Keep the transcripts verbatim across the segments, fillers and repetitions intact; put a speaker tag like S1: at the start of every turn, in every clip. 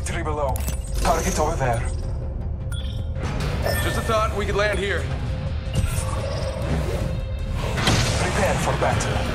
S1: Infantry below. Target over there.
S2: Just a thought, we could land here.
S1: Prepare for battle.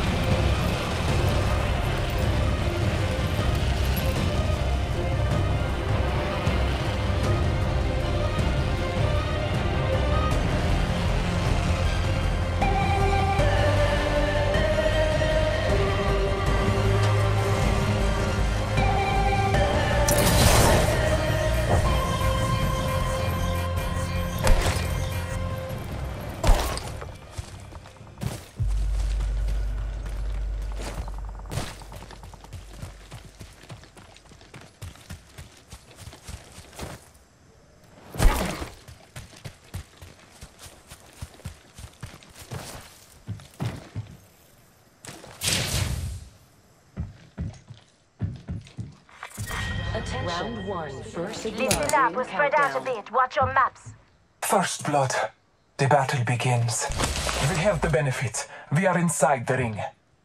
S3: Round one, first blood.
S4: Listen up, we're spread out a bit. Watch your maps.
S1: First blood. The battle begins. We have the benefit. We are inside the ring.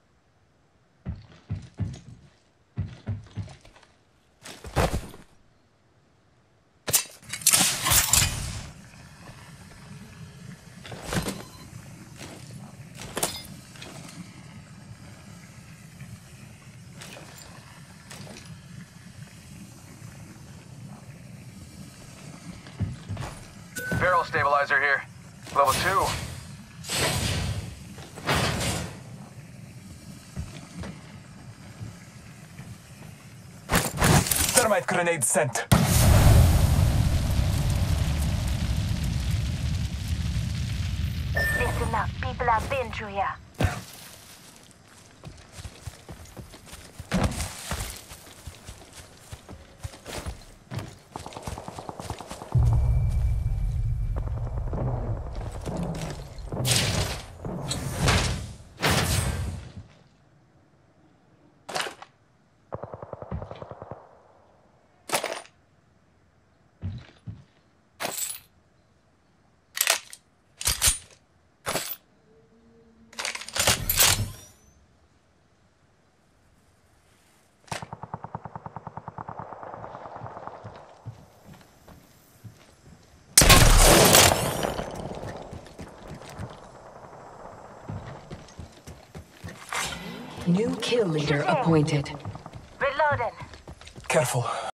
S2: Barrel stabilizer here. Level two.
S1: Thermite grenade sent.
S4: Listen up, people have been through here.
S3: New kill leader appointed.
S4: Reloading.
S1: Careful.